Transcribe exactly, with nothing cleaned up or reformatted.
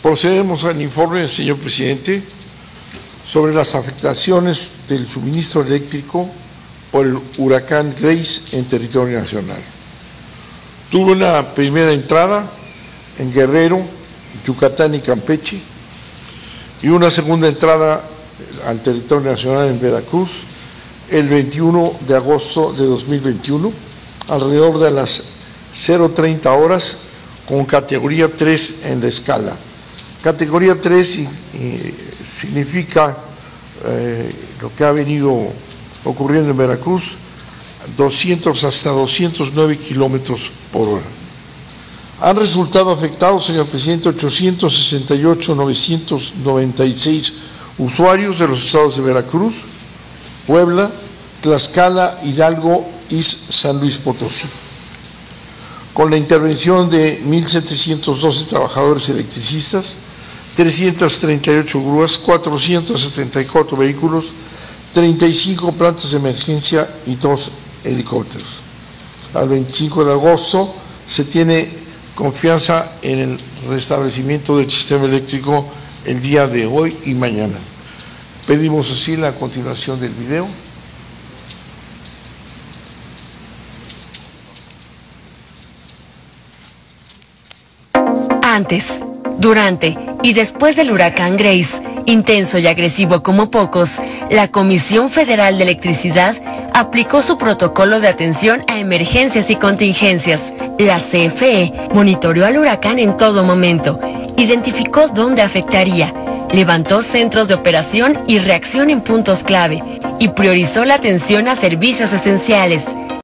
Procedemos al informe, señor presidente, sobre las afectaciones del suministro eléctrico por el huracán Grace en territorio nacional. Tuvo una primera entrada en Guerrero, Yucatán y Campeche, y una segunda entrada al territorio nacional en Veracruz el veintiuno de agosto de dos mil veintiuno, alrededor de las cero treinta horas, con categoría tres en la escala. Categoría tres eh, significa eh, lo que ha venido ocurriendo en Veracruz, doscientos hasta doscientos nueve kilómetros por hora. Han resultado afectados, señor presidente, ochocientos sesenta y ocho mil novecientos noventa y seis usuarios de los estados de Veracruz, Puebla, Tlaxcala, Hidalgo y San Luis Potosí, con la intervención de mil setecientos doce trabajadores electricistas, trescientas treinta y ocho grúas, cuatrocientos setenta y cuatro vehículos, treinta y cinco plantas de emergencia y dos helicópteros. Al veinticinco de agosto se tiene confianza en el restablecimiento del sistema eléctrico el día de hoy y mañana. Pedimos así la continuación del video. Antes, durante y después del huracán Grace, intenso y agresivo como pocos, la Comisión Federal de Electricidad aplicó su protocolo de atención a emergencias y contingencias. La C F E monitoreó al huracán en todo momento, identificó dónde afectaría, levantó centros de operación y reacción en puntos clave y priorizó la atención a servicios esenciales.